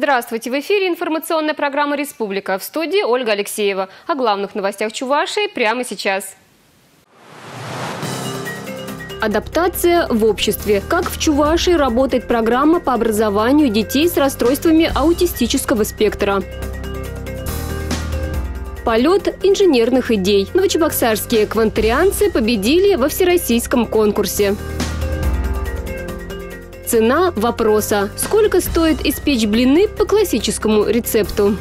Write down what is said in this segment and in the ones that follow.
Здравствуйте! В эфире информационная программа «Республика». В студии Ольга Алексеева. О главных новостях Чувашии прямо сейчас. Адаптация в обществе. Как в Чувашии работает программа по образованию детей с расстройствами аутистического спектра. Полет инженерных идей. Новочебоксарские квантарианцы победили во всероссийском конкурсе. Цена вопроса. Сколько стоит испечь блины по классическому рецепту?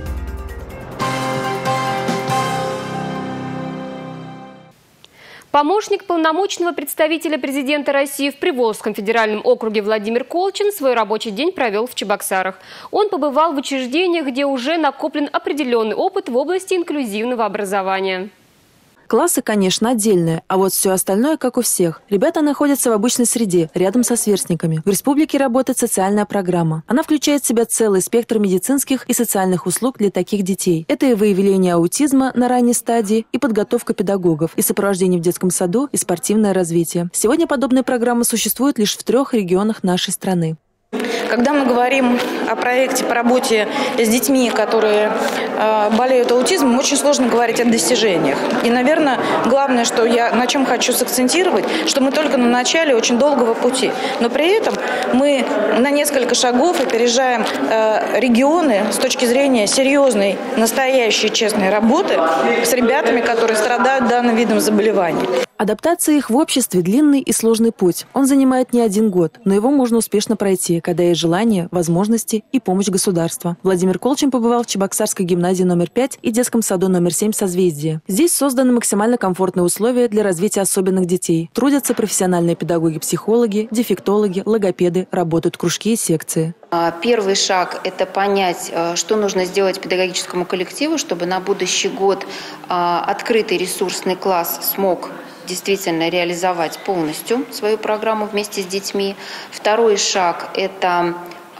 Помощник полномочного представителя президента России в Приволжском федеральном округе Владимир Колчин свой рабочий день провел в Чебоксарах. Он побывал в учреждениях, где уже накоплен определенный опыт в области инклюзивного образования. Классы, конечно, отдельные, а вот все остальное, как у всех. Ребята находятся в обычной среде, рядом со сверстниками. В республике работает социальная программа. Она включает в себя целый спектр медицинских и социальных услуг для таких детей. Это и выявление аутизма на ранней стадии, и подготовка педагогов, и сопровождение в детском саду, и спортивное развитие. Сегодня подобные программы существуют лишь в 3 регионах нашей страны. Когда мы говорим о проекте по работе с детьми, которые болеют аутизмом, очень сложно говорить о достижениях. И, наверное, главное, что я на чем хочу сакцентировать, что мы только на начале очень долгого пути. Но при этом мы на несколько шагов опережаем регионы с точки зрения серьезной, настоящей, честной работы с ребятами, которые страдают данным видом заболеваний. Адаптация их в обществе – длинный и сложный путь. Он занимает не 1 год, но его можно успешно пройти, когда есть желание, возможности и помощь государства. Владимир Колчин побывал в Чебоксарской гимназии номер 5 и детском саду номер 7 «Созвездие». Здесь созданы максимально комфортные условия для развития особенных детей. Трудятся профессиональные педагоги-психологи, дефектологи, логопеды, работают кружки и секции. Первый шаг – это понять, что нужно сделать педагогическому коллективу, чтобы на будущий год открытый ресурсный класс смог действительно реализовать полностью свою программу вместе с детьми. Второй шаг – это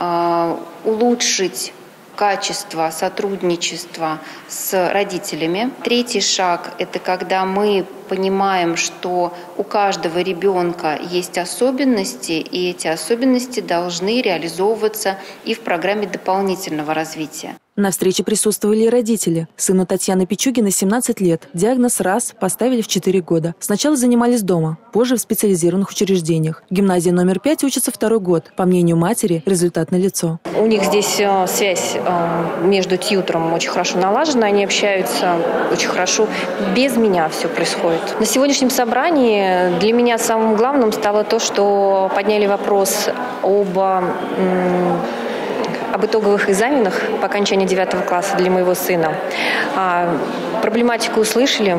улучшить качество сотрудничества с родителями. Третий шаг – это когда мы понимаем, что у каждого ребенка есть особенности, и эти особенности должны реализовываться и в программе дополнительного развития. На встрече присутствовали и родители. Сыну Татьяны Пичугиной 17 лет. Диагноз РАС поставили в 4 года. Сначала занимались дома, позже в специализированных учреждениях. В гимназии номер 5 учится 2-й год. По мнению матери, результат налицо. У них здесь связь между тьютором очень хорошо налажена, они общаются очень хорошо. Без меня все происходит. На сегодняшнем собрании для меня самым главным стало то, что подняли вопрос об итоговых экзаменах по окончании 9 класса для моего сына. Проблематику услышали,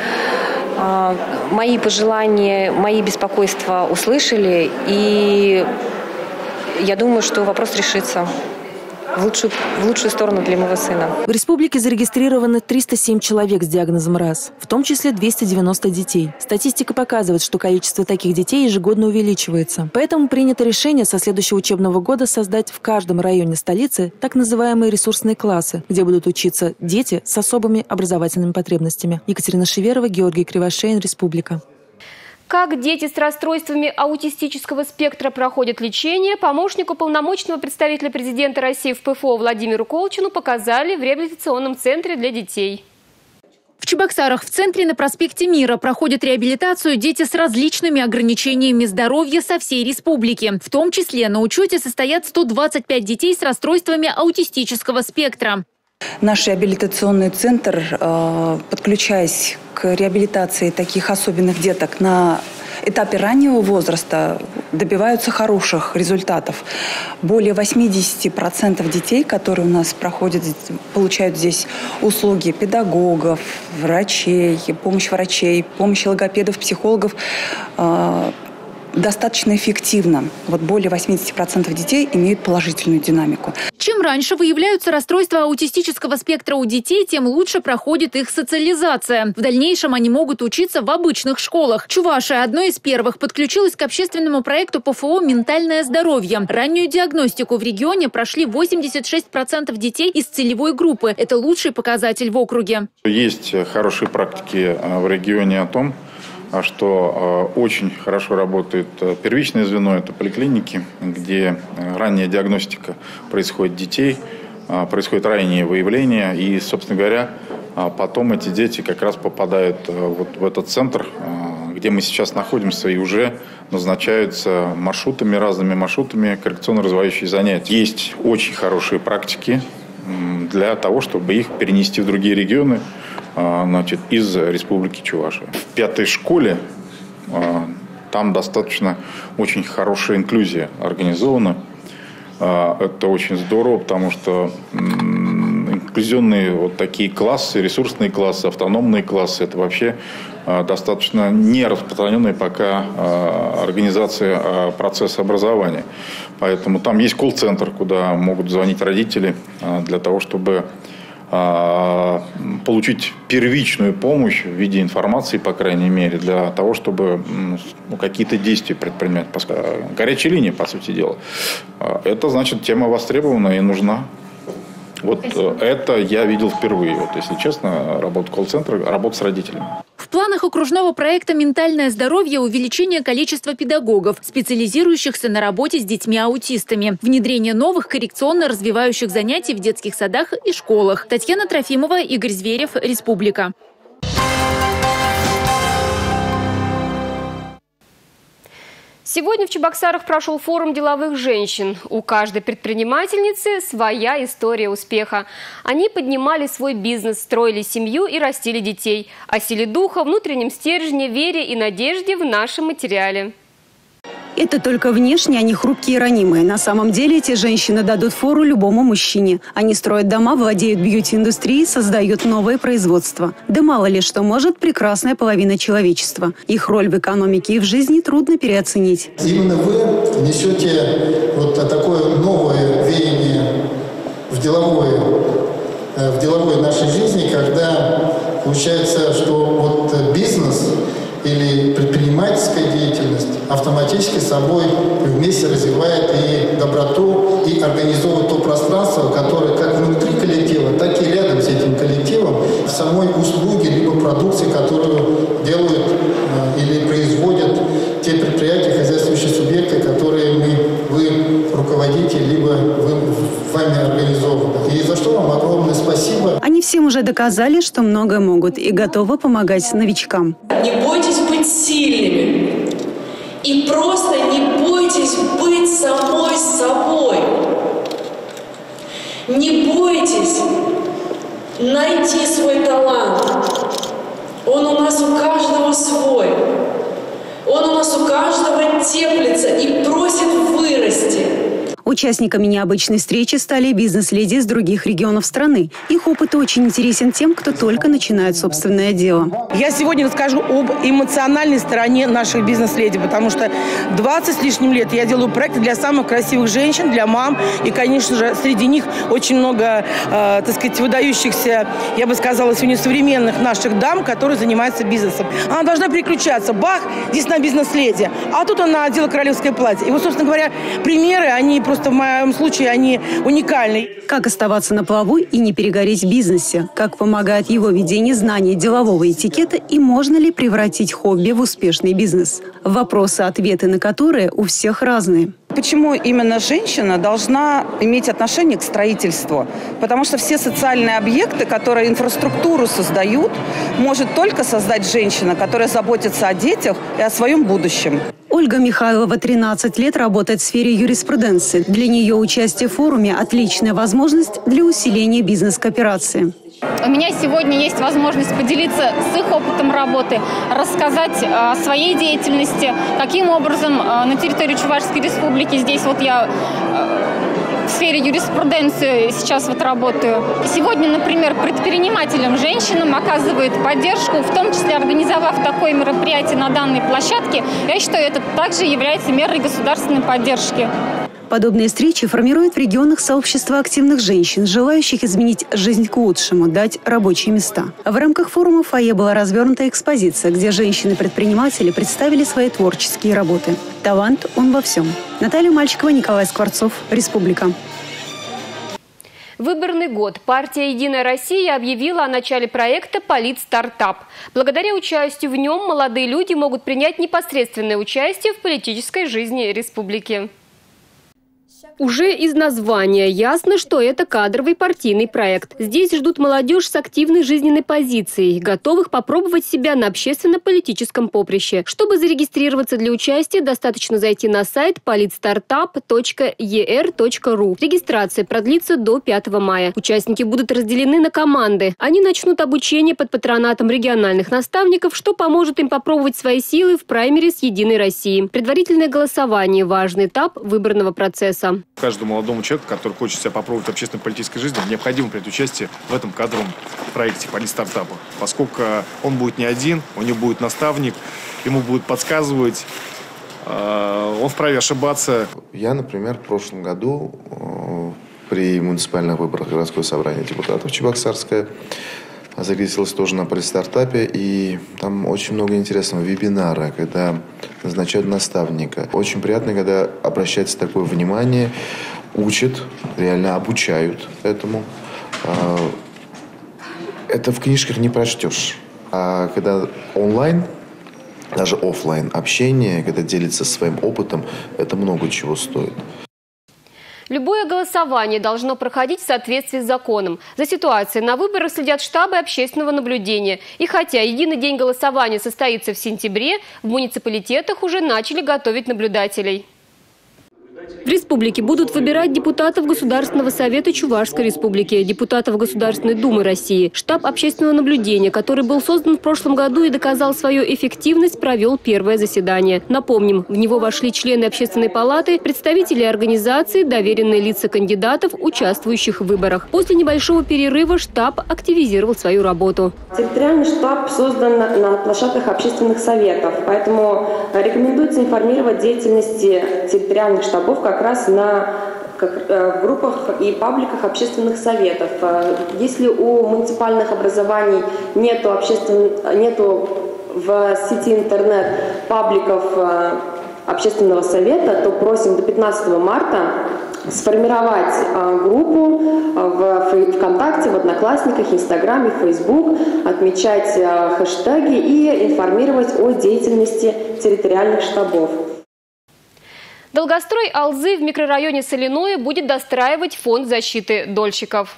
мои пожелания, мои беспокойства услышали, и я думаю, что вопрос решится в лучшую сторону для моего сына. В республике зарегистрировано 307 человек с диагнозом РАС, в том числе 290 детей. Статистика показывает, что количество таких детей ежегодно увеличивается. Поэтому принято решение со следующего учебного года создать в каждом районе столицы так называемые ресурсные классы, где будут учиться дети с особыми образовательными потребностями. Екатерина Шеверова, Георгий Кривошеин, Республика. Как дети с расстройствами аутистического спектра проходят лечение, помощнику полномочного представителя президента России в ПФО Владимиру Колчину показали в реабилитационном центре для детей. В Чебоксарах в центре на проспекте Мира проходят реабилитацию дети с различными ограничениями здоровья со всей республики. В том числе на учете состоят 125 детей с расстройствами аутистического спектра. Наш реабилитационный центр, подключаясь к реабилитации таких особенных деток на этапе раннего возраста, добиваются хороших результатов. Более 80% детей, которые у нас проходят, получают здесь услуги педагогов, врачей, помощь логопедов, психологов, достаточно эффективно. Более 80% детей имеют положительную динамику. Чем раньше выявляются расстройства аутистического спектра у детей, тем лучше проходит их социализация. В дальнейшем они могут учиться в обычных школах. Чувашия одной из первых подключилась к общественному проекту ПФО «Ментальное здоровье». Раннюю диагностику в регионе прошли 86% детей из целевой группы. Это лучший показатель в округе. Есть хорошие практики в регионе о том, что очень хорошо работает первичное звено, это поликлиники, где ранняя диагностика происходит детей, происходит раннее выявление, и, собственно говоря, потом эти дети как раз попадают вот в этот центр, где мы сейчас находимся, и уже назначаются разными маршрутами коррекционно-развивающие занятия. Есть очень хорошие практики для того, чтобы их перенести в другие регионы, из Республики Чувашия. В 5-й школе там достаточно очень хорошая инклюзия организована. Это очень здорово, потому что инклюзионные вот такие классы, ресурсные классы, автономные классы, это вообще достаточно не распространенная пока организация процесса образования. Поэтому там есть колл-центр, куда могут звонить родители для того, чтобы получить первичную помощь в виде информации, по крайней мере, для того, чтобы какие-то действия предпринять. Горячая линия, по сути дела. Это значит, тема востребована и нужна. Вот это я видел впервые. Вот, если честно, работа колл-центра, работа с родителями. В планах окружного проекта «Ментальное здоровье» увеличение количества педагогов, специализирующихся на работе с детьми-аутистами, внедрение новых коррекционно-развивающих занятий в детских садах и школах. Татьяна Трофимова, Игорь Зверев, Республика. Сегодня в Чебоксарах прошел форум деловых женщин. У каждой предпринимательницы своя история успеха. Они поднимали свой бизнес, строили семью и растили детей. О силе духа, внутреннем стержне, вере и надежде в нашем материале. Это только внешне они хрупкие и ранимые. На самом деле эти женщины дадут фору любому мужчине. Они строят дома, владеют бьюти-индустрией, создают новое производство. Да мало ли что может прекрасная половина человечества. Их роль в экономике и в жизни трудно переоценить. Именно вы несете вот такое новое веяние в деловой нашей жизни, когда получается, что вот бизнес или предпринимательская деятельность автоматически собой вместе развивает и доброту, и организовывает то пространство, которое как внутри коллектива, так и рядом с этим коллективом в самой услуге либо продукции, которую делают или производят те предприятия, хозяйствующие субъекты, которые вы руководите, либо вы вами организованы. И за что вам огромное спасибо. Они всем уже доказали, что многое могут и готовы помогать новичкам. Не бойтесь быть сильными. И просто не бойтесь быть самой собой. Не бойтесь найти свой талант. Он у нас у каждого свой. Он у нас у каждого теплится и просит вырасти. Участниками необычной встречи стали бизнес-леди из других регионов страны. Их опыт очень интересен тем, кто только начинает собственное дело. Я сегодня расскажу об эмоциональной стороне наших бизнес-леди, потому что 20 с лишним лет я делаю проекты для самых красивых женщин, для мам. И, конечно же, среди них очень много, выдающихся, я бы сказала, сегодня современных наших дам, которые занимаются бизнесом. Она должна переключаться. Бах, здесь на бизнес-леди. А тут она одела королевское платье. И вот, собственно говоря, примеры, они просто в моем случае они уникальны. Как оставаться на плаву и не перегореть в бизнесе? Как помогает его ведение знания делового этикета и можно ли превратить хобби в успешный бизнес? Вопросы-ответы на которые у всех разные. Почему именно женщина должна иметь отношение к строительству? Потому что все социальные объекты, которые инфраструктуру создают, может только создать женщина, которая заботится о детях и о своем будущем. Ольга Михайлова 13 лет работает в сфере юриспруденции. Для нее участие в форуме – отличная возможность для усиления бизнес-кооперации. У меня сегодня есть возможность поделиться с их опытом работы, рассказать о своей деятельности, каким образом на территории Чувашской Республики, здесь вот я в сфере юриспруденции сейчас вот работаю. Сегодня, например, предпринимателям, женщинам оказывает поддержку, в том числе организовав такое мероприятие на данной площадке. Я считаю, это также является мерой государственной поддержки. Подобные встречи формируют в регионах сообщества активных женщин, желающих изменить жизнь к лучшему, дать рабочие места. В рамках форума в фойе была развернута экспозиция, где женщины-предприниматели представили свои творческие работы. Талант он во всем. Наталья Мальчикова, Николай Скворцов, Республика. Выборный год. Партия «Единая Россия» объявила о начале проекта «Политстартап». Благодаря участию в нем молодые люди могут принять непосредственное участие в политической жизни республики. Уже из названия ясно, что это кадровый партийный проект. Здесь ждут молодежь с активной жизненной позицией, готовых попробовать себя на общественно-политическом поприще. Чтобы зарегистрироваться для участия, достаточно зайти на сайт politstartup.er.ru. Регистрация продлится до 5 мая. Участники будут разделены на команды. Они начнут обучение под патронатом региональных наставников, что поможет им попробовать свои силы в праймерис «Единой России». Предварительное голосование – важный этап выборного процесса. Каждому молодому человеку, который хочет себя попробовать в общественно-политической жизни, необходимо принять участие в этом кадровом проекте «Политстартапа». Поскольку он будет не один, у него будет наставник, ему будут подсказывать, он вправе ошибаться. Я, например, в прошлом году при муниципальных выборах городское собрание депутатов Чебоксарское зарегистрировался тоже на политстартапе, и там очень много интересного вебинара, когда назначают наставника. Очень приятно, когда обращается такое внимание, учат, реально обучают этому. Это в книжках не прочтешь. А когда онлайн, даже офлайн общение, когда делится своим опытом, это много чего стоит. Любое голосование должно проходить в соответствии с законом. За ситуацией на выборах следят штабы общественного наблюдения. И хотя единый день голосования состоится в сентябре, в муниципалитетах уже начали готовить наблюдателей. В республике будут выбирать депутатов Государственного совета Чувашской республики, депутатов Государственной Думы России. Штаб общественного наблюдения, который был создан в прошлом году и доказал свою эффективность, провел первое заседание. Напомним, в него вошли члены Общественной палаты, представители организаций, доверенные лица кандидатов, участвующих в выборах. После небольшого перерыва штаб активизировал свою работу. Территориальный штаб создан на площадках общественных советов, поэтому рекомендуется информировать деятельности территориальных штабов как раз в группах и пабликах общественных советов. Если у муниципальных образований нету в сети интернет пабликов общественного совета, то просим до 15 марта сформировать группу в ВКонтакте, в Одноклассниках, Инстаграме, Фейсбук, отмечать хэштеги и информировать о деятельности территориальных штабов. Долгострой Алзы в микрорайоне Соляное будет достраивать фонд защиты дольщиков.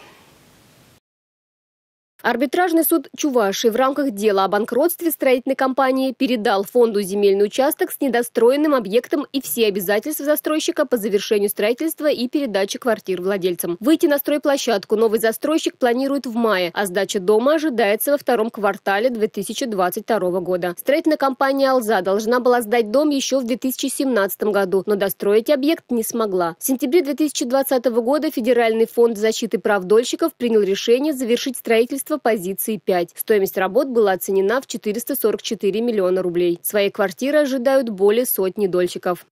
Арбитражный суд Чувашии в рамках дела о банкротстве строительной компании передал фонду земельный участок с недостроенным объектом и все обязательства застройщика по завершению строительства и передаче квартир владельцам. Выйти на стройплощадку новый застройщик планирует в мае, а сдача дома ожидается во втором квартале 2022 года. Строительная компания «Алза» должна была сдать дом еще в 2017 году, но достроить объект не смогла. В сентябре 2020 года Федеральный фонд защиты прав дольщиков принял решение завершить строительство позиции 5. Стоимость работ была оценена в 444 миллиона рублей. Своей квартиры ожидают более сотни дольщиков.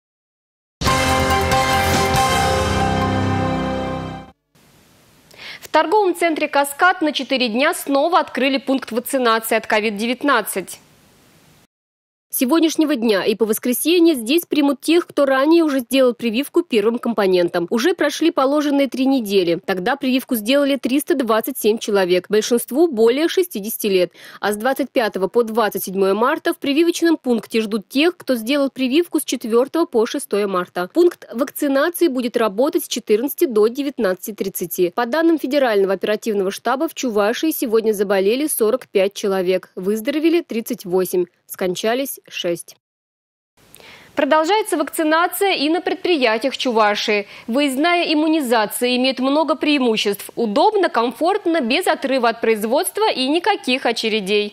В торговом центре «Каскад» на 4 дня снова открыли пункт вакцинации от COVID-19. С сегодняшнего дня и по воскресенье здесь примут тех, кто ранее уже сделал прививку первым компонентом. Уже прошли положенные 3 недели. Тогда прививку сделали 327 человек, большинству более 60 лет. А с 25 по 27 марта в прививочном пункте ждут тех, кто сделал прививку с 4 по 6 марта. Пункт вакцинации будет работать с 14 до 19:30. По данным Федерального оперативного штаба, в Чувашии сегодня заболели 45 человек, выздоровели 38, скончались 6. Продолжается вакцинация и на предприятиях Чувашии. Выездная иммунизация имеет много преимуществ. Удобно, комфортно, без отрыва от производства и никаких очередей.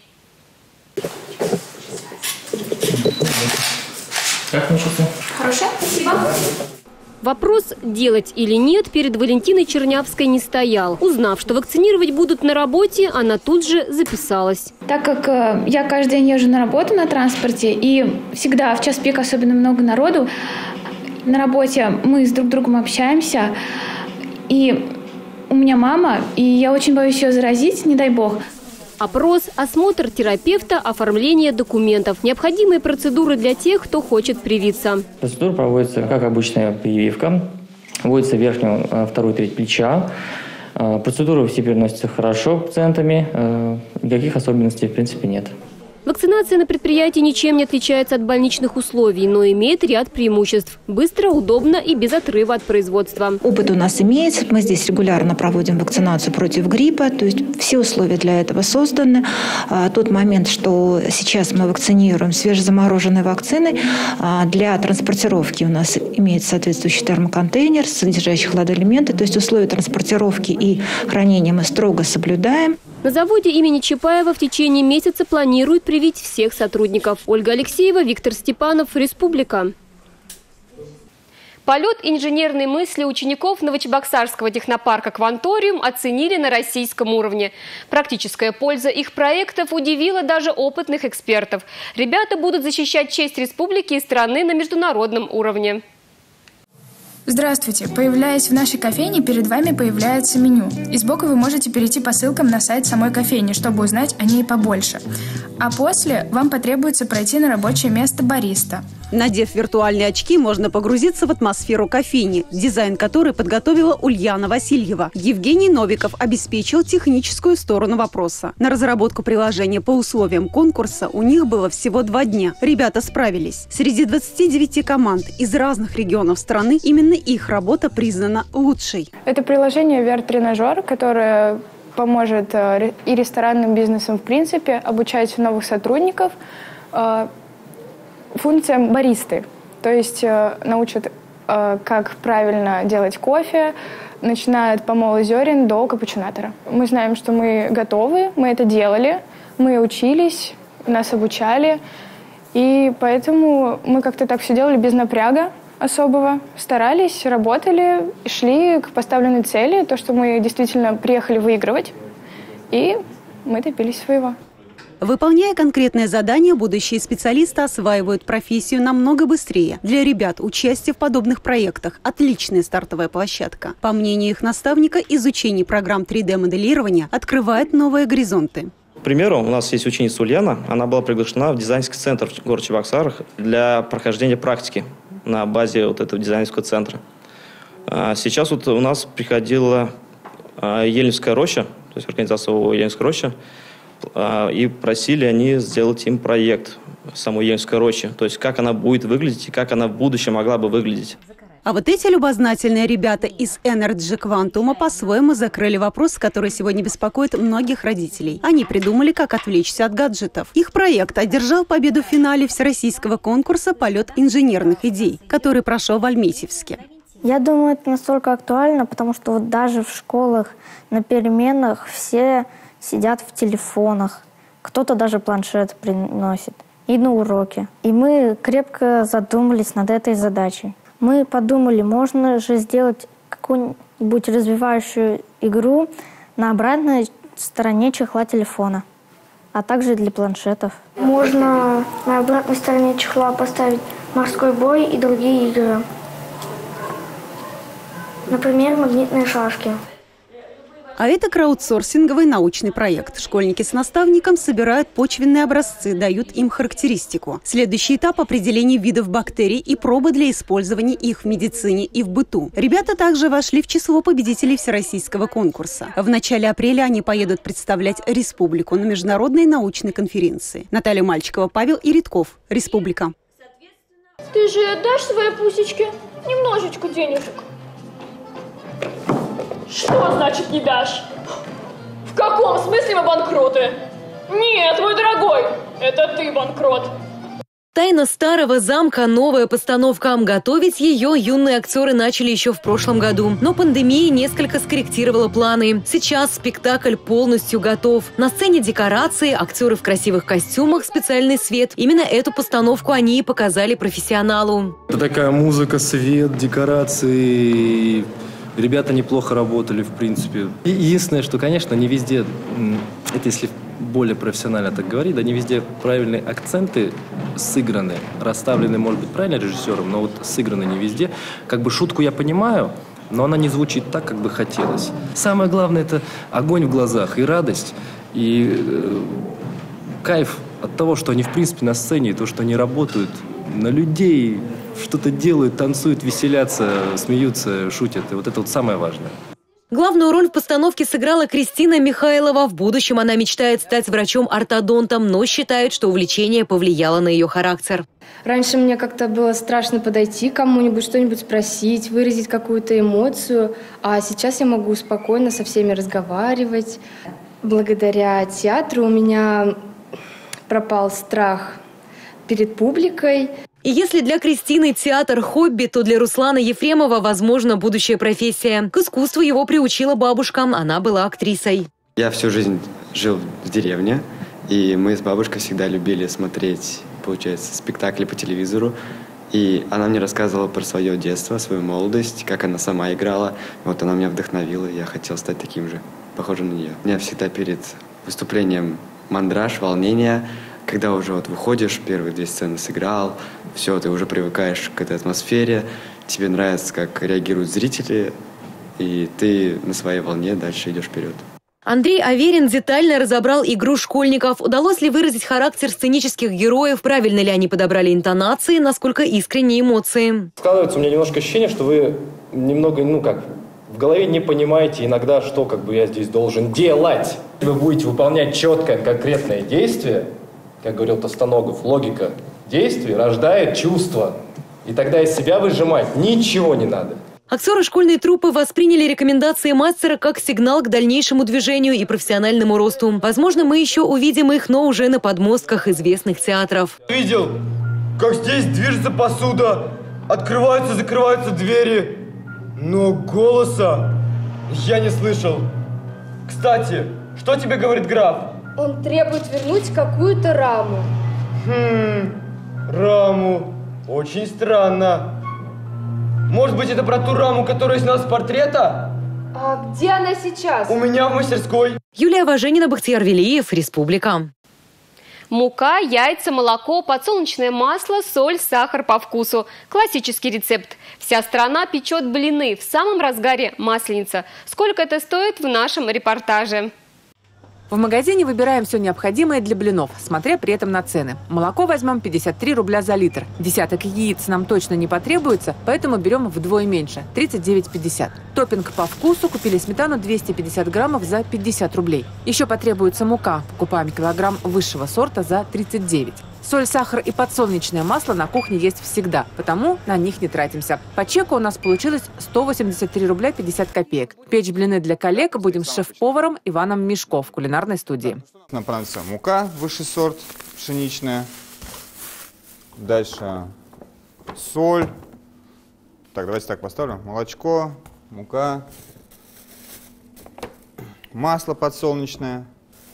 Как учится? Хорошо, спасибо. Вопрос, делать или нет, перед Валентиной Чернявской не стоял. Узнав, что вакцинировать будут на работе, она тут же записалась. Так как я каждый день езжу на работу на транспорте, и всегда в час пик особенно много народу, на работе мы с друг другом общаемся, и у меня мама, и я очень боюсь ее заразить, не дай бог. Опрос, осмотр терапевта, оформление документов. Необходимые процедуры для тех, кто хочет привиться. Процедура проводится как обычная прививка. Вводится верхнюю, вторую треть плеча. Процедуры все переносятся хорошо пациентами, никаких особенностей в принципе нет. Вакцинация на предприятии ничем не отличается от больничных условий, но имеет ряд преимуществ. Быстро, удобно и без отрыва от производства. Опыт у нас имеется. Мы здесь регулярно проводим вакцинацию против гриппа. То есть все условия для этого созданы. Тот момент, что сейчас мы вакцинируем свежезамороженной вакциной, для транспортировки у нас имеется соответствующий термоконтейнер, содержащий хладоэлементы. То есть условия транспортировки и хранения мы строго соблюдаем. На заводе имени Чапаева в течение месяца планируют привить всех сотрудников. Ольга Алексеева, Виктор Степанов, Республика. Полет инженерной мысли учеников Новочебоксарского технопарка «Кванториум» оценили на российском уровне. Практическая польза их проектов удивила даже опытных экспертов. Ребята будут защищать честь республики и страны на международном уровне. Здравствуйте! Появляясь в нашей кофейне, перед вами появляется меню. И сбоку вы можете перейти по ссылкам на сайт самой кофейни, чтобы узнать о ней побольше. А после вам потребуется пройти на рабочее место бариста. Надев виртуальные очки, можно погрузиться в атмосферу кофейни, дизайн которой подготовила Ульяна Васильева. Евгений Новиков обеспечил техническую сторону вопроса. На разработку приложения по условиям конкурса у них было всего 2 дня. Ребята справились. Среди 29 команд из разных регионов страны именно их работа признана лучшей. Это приложение VR-тренажер, которое поможет и ресторанным бизнесам в принципе обучать новых сотрудников функциям баристы. То есть научат, как правильно делать кофе, начиная от помола зерен до капучинатора. Мы знаем, что мы готовы, мы это делали, мы учились, нас обучали, и поэтому мы как-то так все делали без напряга особого. Старались, работали, шли к поставленной цели, то, что мы действительно приехали выигрывать, и мы добились своего. Выполняя конкретное задание, будущие специалисты осваивают профессию намного быстрее. Для ребят участие в подобных проектах – отличная стартовая площадка. По мнению их наставника, изучение программ 3D-моделирования открывает новые горизонты. К примеру, у нас есть ученица Ульяна, она была приглашена в дизайнерский центр в городе Чебоксарах для прохождения практики на базе вот этого дизайнерского центра. Сейчас вот у нас приходила Ельнинская роща, то есть организация Ельнинская роща, и просили они сделать им проект самой Ельнинской рощи, то есть как она будет выглядеть и как она в будущем могла бы выглядеть. А вот эти любознательные ребята из Energy Quantum по-своему закрыли вопрос, который сегодня беспокоит многих родителей. Они придумали, как отвлечься от гаджетов. Их проект одержал победу в финале всероссийского конкурса «Полет инженерных идей», который прошел в Альметьевске. Я думаю, это настолько актуально, потому что вот даже в школах на переменах все сидят в телефонах. Кто-то даже планшет приносит. И на уроке. И мы крепко задумались над этой задачей. Мы подумали, можно же сделать какую-нибудь развивающую игру на обратной стороне чехла телефона, а также для планшетов. Можно на обратной стороне чехла поставить морской бой и другие игры. Например, магнитные шашки. А это краудсорсинговый научный проект. Школьники с наставником собирают почвенные образцы, дают им характеристику. Следующий этап – определение видов бактерий и пробы для использования их в медицине и в быту. Ребята также вошли в число победителей всероссийского конкурса. В начале апреля они поедут представлять республику на международной научной конференции. Наталья Мальчикова, Павел Иритков, Республика. Ты же отдашь своей пусечке немножечко денежек? Что значит не дашь? В каком смысле мы банкроты? Нет, мой дорогой, это ты банкрот. «Тайна старого замка. Новая постановка». Готовить ее юные актеры начали еще в прошлом году. Но пандемия несколько скорректировала планы. Сейчас спектакль полностью готов. На сцене декорации, актеры в красивых костюмах, специальный свет. Именно эту постановку они и показали профессионалу. Это такая музыка, свет, декорации. Ребята неплохо работали, в принципе. И единственное, что, конечно, не везде, это если более профессионально так говорить, да, не везде правильные акценты сыграны, расставлены, может быть, правильно режиссером, но вот сыграны не везде. Как бы шутку я понимаю, но она не звучит так, как бы хотелось. Самое главное – это огонь в глазах и радость, и кайф от того, что они, в принципе, на сцене, и то, что они работают на людей, что-то делают, танцуют, веселятся, смеются, шутят. И вот это вот самое важное. Главную роль в постановке сыграла Кристина Михайлова. В будущем она мечтает стать врачом-ортодонтом, но считает, что увлечение повлияло на ее характер. Раньше мне как-то было страшно подойти к кому-нибудь, что-нибудь спросить, выразить какую-то эмоцию. А сейчас я могу спокойно со всеми разговаривать. Благодаря театру у меня пропал страх перед публикой. И если для Кристины театр – хобби, то для Руслана Ефремова, возможно, будущая профессия. К искусству его приучила бабушка, она была актрисой. Я всю жизнь жил в деревне, и мы с бабушкой всегда любили смотреть, получается, спектакли по телевизору. И она мне рассказывала про свое детство, свою молодость, как она сама играла. Вот она меня вдохновила, и я хотел стать таким же, похожим на нее. У меня всегда перед выступлением мандраж, волнение. Когда уже вот выходишь, первые 2 сцены сыграл, все, ты уже привыкаешь к этой атмосфере, тебе нравится, как реагируют зрители, и ты на своей волне дальше идешь вперед. Андрей Аверин детально разобрал игру школьников. Удалось ли выразить характер сценических героев, правильно ли они подобрали интонации, насколько искренние эмоции. Складывается у меня немножко ощущение, что вы немного, в голове не понимаете иногда, что я здесь должен делать. Вы будете выполнять четкое, конкретное действие. Как говорил Тостаногов, логика действий рождает чувства. И тогда из себя выжимать ничего не надо. Актеры школьной труппы восприняли рекомендации мастера как сигнал к дальнейшему движению и профессиональному росту. Возможно, мы еще увидим их, но уже на подмостках известных театров. Видел, как здесь движется посуда, открываются, закрываются двери, но голоса я не слышал. Кстати, что тебе говорит граф? Он требует вернуть какую-то раму. Раму. Очень странно. Может быть, это про ту раму, которая сняла с портрета? А где она сейчас? У меня в мастерской. Юлия Важенина, Бахтияр Велиев, Республика. Мука, яйца, молоко, подсолнечное масло, соль, сахар по вкусу. Классический рецепт. Вся страна печет блины. В самом разгаре масленица. Сколько это стоит, в нашем репортаже. В магазине выбираем все необходимое для блинов, смотря при этом на цены. Молоко возьмем 53 рубля за литр. Десяток яиц нам точно не потребуется, поэтому берем вдвое меньше – 39,50. Топпинг по вкусу. Купили сметану 250 граммов за 50 рублей. Еще потребуется мука. Покупаем килограмм высшего сорта за 39. Соль, сахар и подсолнечное масло на кухне есть всегда, потому на них не тратимся. По чеку у нас получилось 183 рубля 50 копеек. Печь блины для коллег будем с шеф-поваром Иваном Мишко в кулинарной студии. Нам понадобится мука, высший сорт, пшеничная. Дальше соль. Так, давайте так поставлю. Молочко, мука, масло подсолнечное,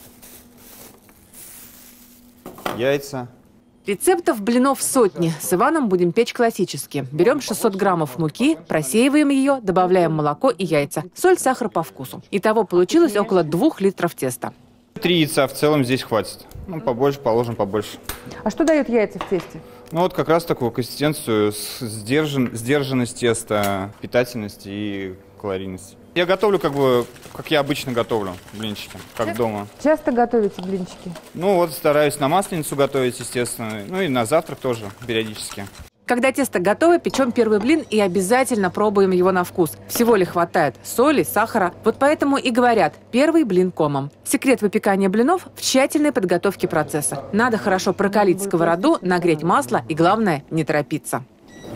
яйца. Рецептов блинов сотни. С Иваном будем печь классически. Берем 600 граммов муки, просеиваем ее, добавляем молоко и яйца. Соль, сахар по вкусу. Итого получилось около 2 литров теста. 3 яйца в целом здесь хватит. Побольше, положим побольше. А что дают яйца в тесте? Вот как раз такую консистенцию, сдержанность теста, питательность и калорийность. Я готовлю как я обычно готовлю блинчики, как дома. Часто готовите блинчики? Стараюсь на масленицу готовить, естественно. И на завтрак тоже периодически. Когда тесто готово, печем первый блин и обязательно пробуем его на вкус. Всего ли хватает соли, сахара? Вот поэтому и говорят «первый блин комом». Секрет выпекания блинов в тщательной подготовке процесса. Надо хорошо прокалить сковороду, нагреть масло и, главное, не торопиться.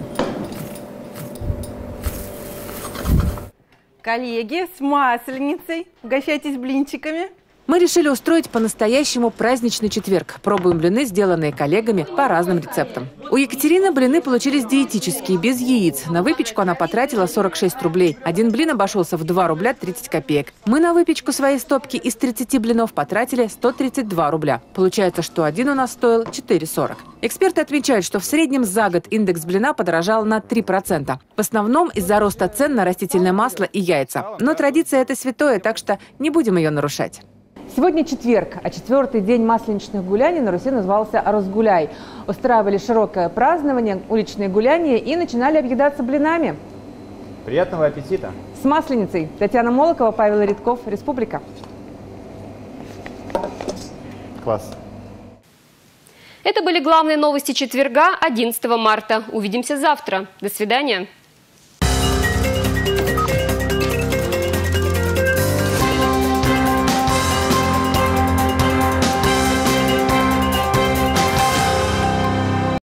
Коллеги, с масленицей. Угощайтесь блинчиками. Мы решили устроить по-настоящему праздничный четверг. Пробуем блины, сделанные коллегами по разным рецептам. У Екатерины блины получились диетические, без яиц. На выпечку она потратила 46 рублей. Один блин обошелся в 2 рубля 30 копеек. Мы на выпечку своей стопки из 30 блинов потратили 132 рубля. Получается, что один у нас стоил 4,40. Эксперты отмечают, что в среднем за год индекс блина подорожал на 3%. В основном из-за роста цен на растительное масло и яйца. Но традиция – это святое, так что не будем ее нарушать. Сегодня четверг, а 4-й день масленичных гуляний на Руси назывался «Разгуляй». Устраивали широкое празднование, уличные гуляния и начинали объедаться блинами. Приятного аппетита! С масленицей. Татьяна Молокова, Павел Редков, Республика. Класс. Это были главные новости четверга, 11 марта. Увидимся завтра. До свидания.